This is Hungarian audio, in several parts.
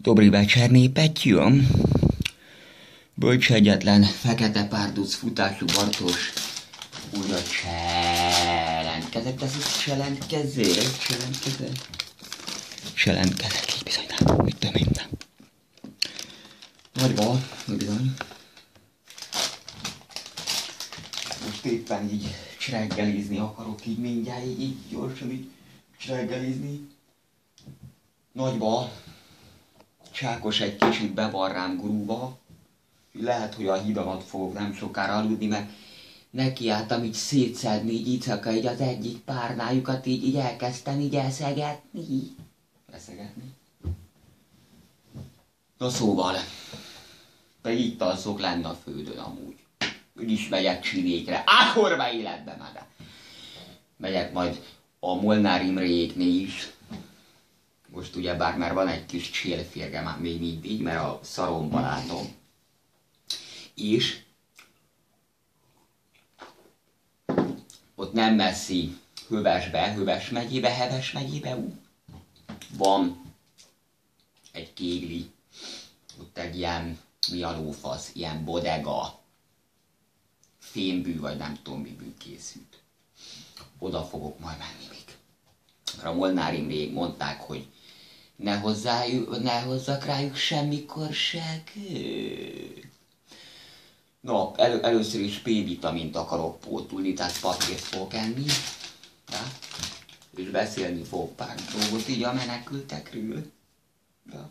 Dobrý večer, népettyűm! Bölcsegyetlen, fekete párduc futású Bartos újra cselentkezett, ez is cselentkezés, cselentkezett, így bizony nem, úgy tudom én nem. Nagyba, bizony. Most éppen így csreggelizni akarok, így mindjárt, így gyorsan így csreggelizni. Nagyba, Csákos egy kicsit be van rám grúva. Lehet, hogy a hidamat fogok nem sokára aludni, mert nekiálltam így szétszedni, így Icaka, így az egyik párnájukat így elkezdtem így eszegetni. Na szóval, de így tanszok lenne a földön amúgy. Úgyis megyek csinékre, ákorba életbe már. Megyek majd a Molnár Imréjéknél is. Most ugyebár már van egy kis csélférge már még mindig, mert a szaromba látom. És ott nem messzi Heves megyébe van egy kégli, ott egy ilyen, mi a lófasz, ilyen bodega, fémbű, vagy nem tudom mibű készült. Oda fogok majd menni még. Mert a Molnár Imrék mondták, hogy ne hozzak rájuk semmikor se kő. No, először is P-vitamint akarok pótolni, tehát papírt fogok enni. Ja? És beszélni fogok pár dolgot így a menekültekről. Ja?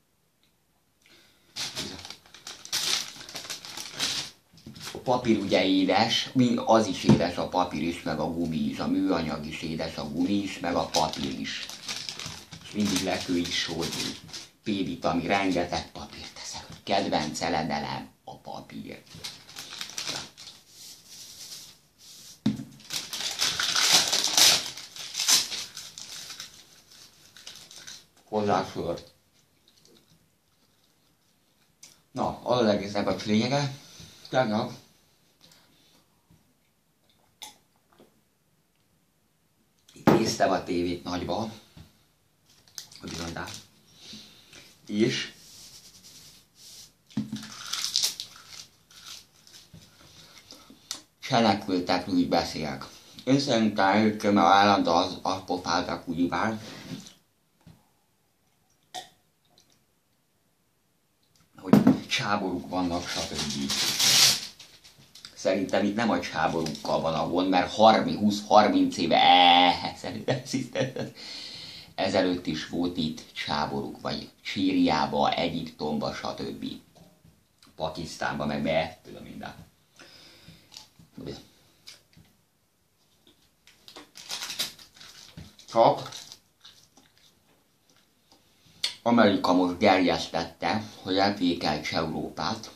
A papír ugye édes, az is édes, a papír is, meg a gumi is, a műanyag is édes, a gumi is, meg a papír is. És mindig le kell is sózni. P-vitamin, rengeteg papírt teszek. Kedvenc eledelem a papír. Hozzásör. Na, az egésznek a lényege. Tegnap néztem a tévét nagyba, hogy bizony, és cselekvőtekről úgy beszélek. Én szerintem ők már állandóan azt pofáltak úgyivár, hogy csáborúk vannak, stb. Szerintem itt nem a csáborúkkal van a gond, mert 20-30 éve ezelőtt is volt itt csáborúk, vagy Szíriába, Egyiptomba, stb. Pakisztánba, meg tudom minden. Csak Amerika most gerjesztette, hogy elvékelts Európát.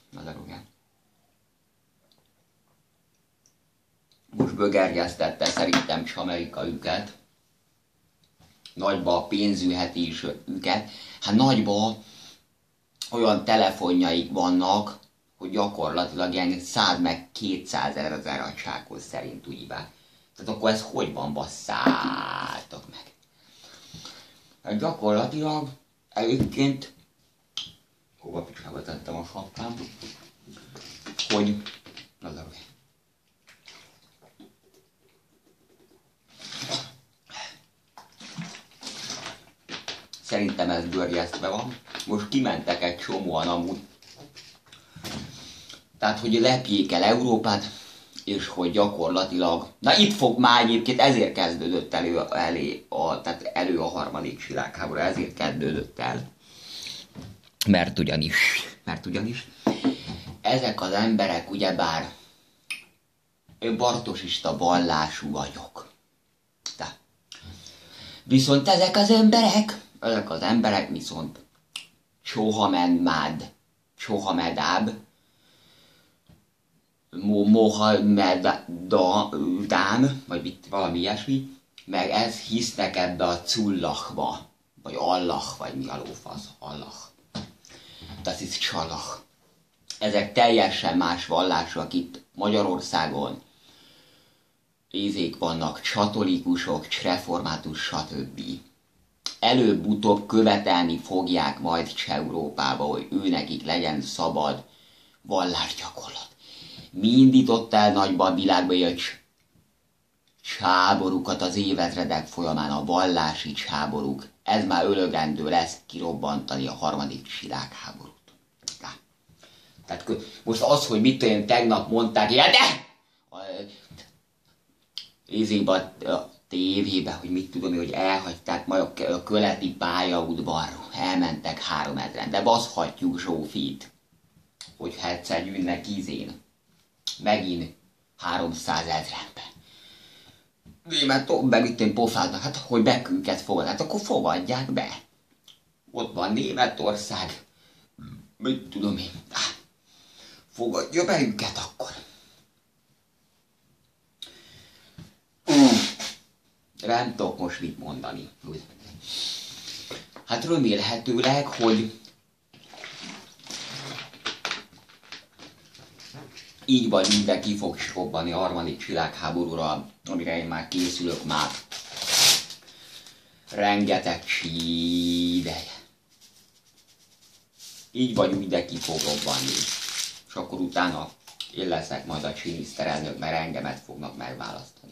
Most bögerjesztette szerintem is Amerika őket. Nagyba pénzülheti is őket. Hát nagyba olyan telefonjaik vannak, hogy gyakorlatilag ilyen 100 meg 200 ezer a Csákos szerint úgyibá. Tehát akkor ez hogy van, basszálltok meg? Hát gyakorlatilag egyébként hova picsába tettem a sapkám, hogy szerintem ez görjesztve van. Most kimentek egy csomóan amúgy. Tehát, hogy lepjék el Európát, és hogy gyakorlatilag, na itt fog már egyébként, ezért kezdődött elő a harmadik világháború, ezért kezdődött el. Mert ugyanis ezek az emberek ugyebár bartosista vallású vagyok. De. Viszont ezek az emberek viszont Csohamedáb, Mohamedán, vagy valami ilyesmi, meg ez hisznek ebbe a Cullahba, vagy Allah, vagy mi a lófasz, Allah. Das ist Csallah. Ezek teljesen más vallások itt Magyarországon. Ízék vannak, csatolikusok, református, stb. előbb-utóbb követelni fogják majd Európába, hogy őnekik legyen szabad vallásgyakorlat. Mi indított el nagyban a világban egy háborúkat az évezredek folyamán, a vallási háborúk. Ez már ölögendő lesz kirobbantani a harmadik világháborút. Tehát most az, hogy mit tudom, tegnap mondták, ja de! A tévében, hogy mit tudom, hogy elhagyták majd a keleti pályaudvarról, elmentek 3000-en, de baszhatjuk Zsófit, hogy egyszer gyűnnek izén, megint 300 000-be. Mert megüttem pofádnak, hát hogy bekünket fogad, hát akkor fogadják be. Ott van Németország, mit tudom én, fogadja be őket akkor. Nem tudok most mit mondani. Hát remélhetőleg, hogy így vagy mindenki fog robbani a harmadik világháborúra, amire én már készülök már rengeteg ideje. Így vagy mindenki fog robbanni. És akkor utána én leszek majd a miniszterelnök, mert engemet fognak megválasztani.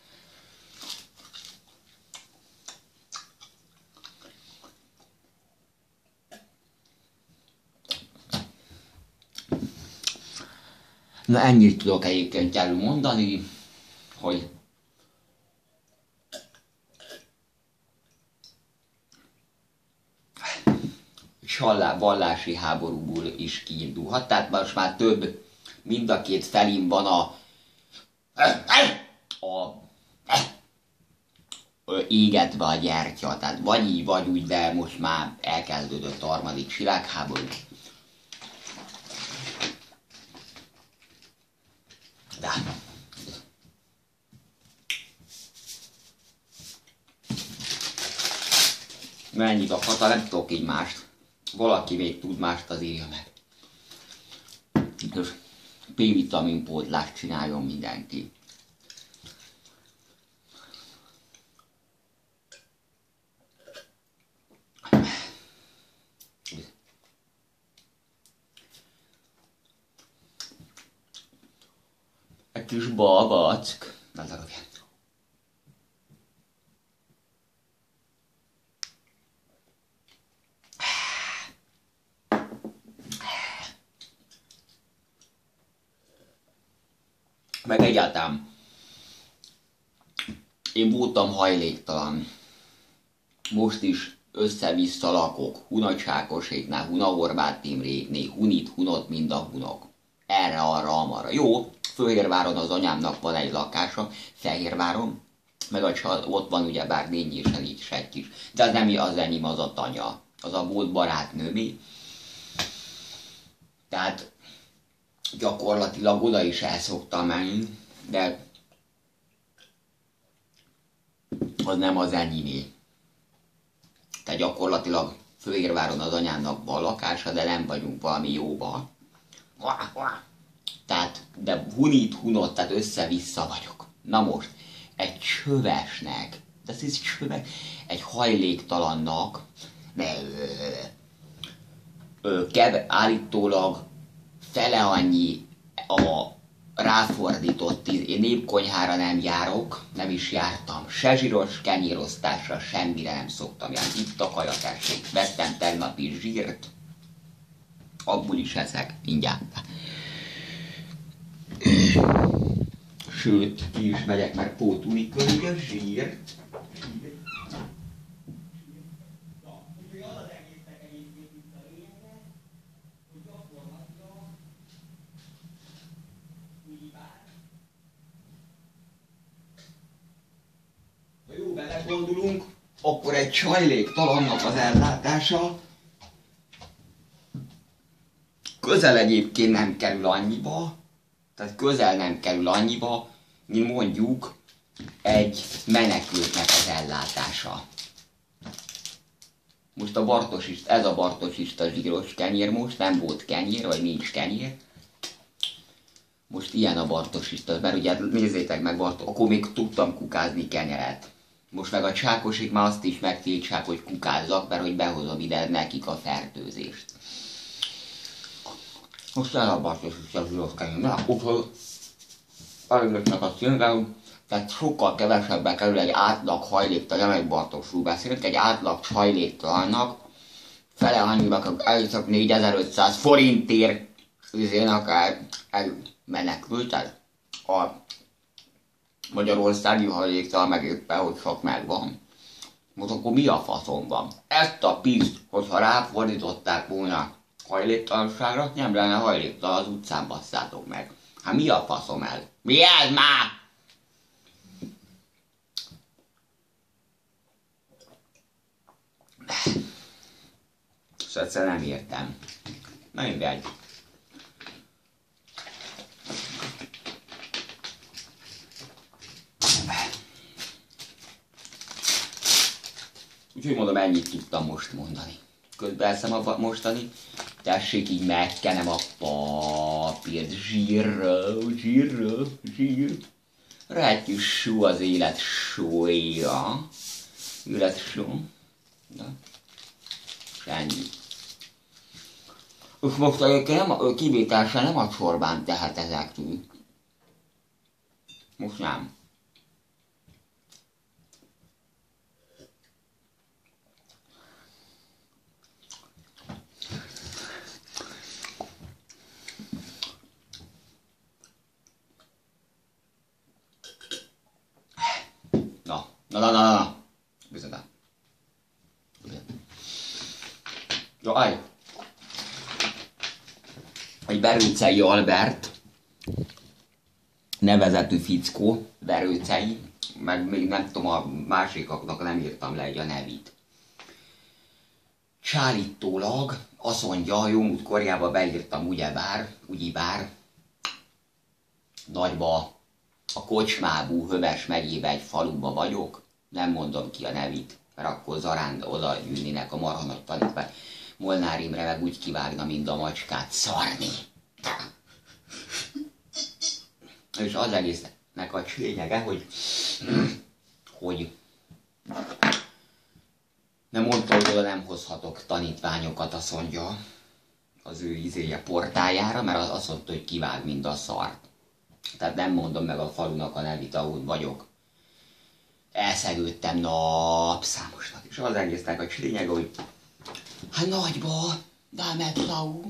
Na ennyit tudok egyébként elmondani, hogy vallási háborúból is kiindulhat. Tehát most már több, mind a két felén van a égetve a gyertya. Tehát vagy így, vagy úgy, de most már elkezdődött a harmadik világháború. De mennyit akarta, nem tudok így mást. Valaki még tud mást, az írja meg. És B-vitamin pótlást csináljon mindenki. Egy kis baback. Na, zagadjál. Meg egyáltalán én voltam hajléktalan. Most is össze-vissza lakok. Hunacsákoséknál, Hunahorváth Imréknél, Hunit, Hunot, mind a hunok. Erre, arra, amarra. Jó, Fehérváron az anyámnak van egy lakása, Fehérváron, meg ott van ugyebár Lényésen is egy is. De az nem az enyém, az a tanya. Az a volt barátnőmé. Tehát gyakorlatilag oda is el szoktam menni, de az nem az enyémé. Tehát gyakorlatilag Fehérváron az anyámnak van lakása, de nem vagyunk valami jóban. Tehát, de Hunit, Hunot, tehát össze-vissza vagyok. Na most, egy csövesnek, de ez csöves, egy hajléktalannak, állítólag fele annyi a ráfordított, én népkonyhára nem járok, nem is jártam, se zsíros kenyérosztásra, semmire nem szoktam járni. Itt a kajatessék, vettem tegnap is zsírt, abból is eszek, mindjárt. Sőt, ki is megyek, mert pótolni kell a zsírt. Ha jó belegondolunk, akkor egy hajléktalannak az ellátása közel egyébként nem kerül annyiba, tehát közel nem kerül annyiba, mint mondjuk egy menekültnek az ellátása. Most a Bartosista, ez a Bartosista zsíros kenyér most, nem volt kenyér, vagy nincs kenyér. Most ilyen a Bartosista, mert ugye nézzétek meg, akkor még tudtam kukázni kenyeret. Most meg a csákosik már azt is megtiltsák, hogy kukázzak, mert hogy behozom ide nekik a fertőzést. Most elabbartos is a zsíros kenyér. Na, úgyhogy elégöttnek a színvel, tehát sokkal kevesebbe kerül egy átlag hajléktalan, nem egy Bartosról beszélünk, egy átlag hajléktalannak fele annyiba elviszak 4500 forintért üzének menekültet. A magyarországi hajléktalan meg éppen, hogy sok megvan. Most akkor mi a faszom van? Ezt a piszt, hogyha ráfordították volna hajléktalanságra, nem lenne hajléktalan, az utcán basszátok meg. Hát mi a faszom ez? Mi ez már? És egyszer nem értem. Na mindegy. Úgyhogy mondom, ennyit tudtam most mondani. Közben elszem a mostani. Tessék, így megkenem a papírt. Zsír. Rátyú só az élet sója. Élet só. Na. És ennyi. És most egyébként kivételesen nem a csorbán tehet ezektől. Most nem. Na. Bizony. Jaj. Egy Verőcei Albert nevezetű fickó, Verőcei, meg még nem tudom, a másikaknak nem írtam le egy a nevét. Csállítólag azt mondja, jó múltkorjában beírtam ugyebár, nagyba, a Kocsmábú Höves megyébe egy faluba vagyok, nem mondom ki a nevét, mert akkor zarán oda gyűlnének a marha nagy tanítvány. Molnár Imre meg úgy kivágna, mint a macskát, szarni. És az egésznek a lényege, hogy nem mondta, hogy oda nem hozhatok tanítványokat, azt mondja az ő izéje portájára, mert azt mondta, hogy kivág, mint a szart. Tehát nem mondom meg a falunak a nevét, ahol vagyok. Elszegődtem napszámosnak. És az egésznek a lényege, hogy hát nagyba, dámetlau,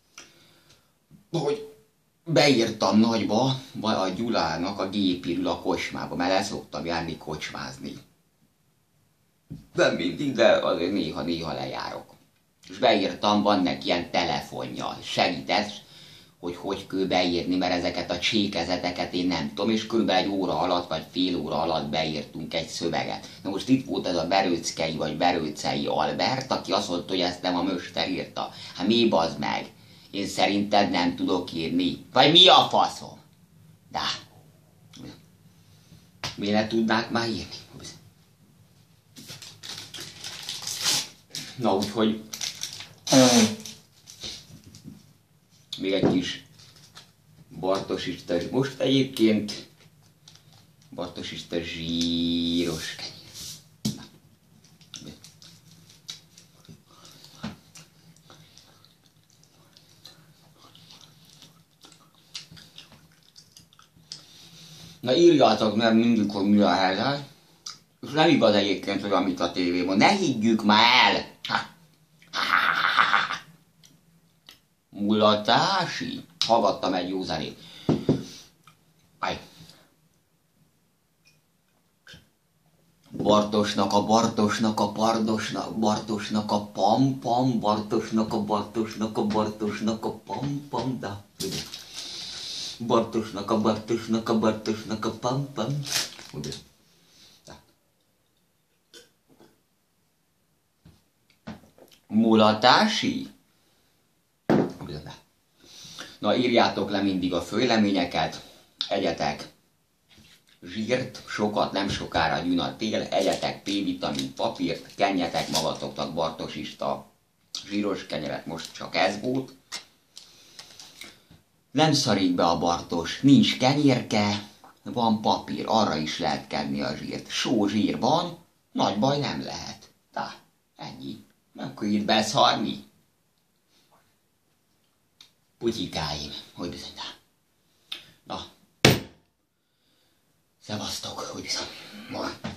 hogy beírtam nagyba, vagy a Gyulának a gépirül a kocsmába, mert el szoktam járni kocsmázni. Nem mindig, de azért néha lejárok. És beírtam, van neki ilyen telefonja, segített, hogy kell beírni, mert ezeket a csékezeteket én nem tudom, és körülbelül egy óra alatt, vagy fél óra alatt beírtunk egy szöveget. Na most itt volt ez a Verőckei, vagy Verőcei Albert, aki azt mondta, hogy ezt nem a Möster írta. Hát mi bazd meg? Én szerinted nem tudok írni? Vagy mi a faszom? De miért ne tudnák már írni? Na úgyhogy még egy kis Bartosista, most egyébként Bartosista zsíros kenyér. Na írjátok meg mindig, hogy mi a helyzet. És nem igaz egyébként, hogy amit a tévében. Ne higgyük már el! Mulatási? Hallgattam egy jó zenét. Bartosnak a Bartosnak a Pardosnak, Bartosnak a pam-pam, Bartosnak a Bartosnak a Bartosnak a pam-pam, da. Bartosnak a Bartosnak a Bartosnak a pam-pam. Mulatási? Na, írjátok le mindig a főleményeket, egyetek zsírt, sokat, nem sokára jön a tél, egyetek P-vitamin papírt, kenjetek magatoknak Bartosista zsíros kenyeret, most csak ez volt. Nem szarik be a Bartos, nincs kenyérke, van papír, arra is lehet kenni a zsírt. Sózsír van, nagy baj nem lehet. Tá, ennyi. Nem kell itt beszarni. Putyikáim, hogy bizony, na. Szevasztok, hogy bizony.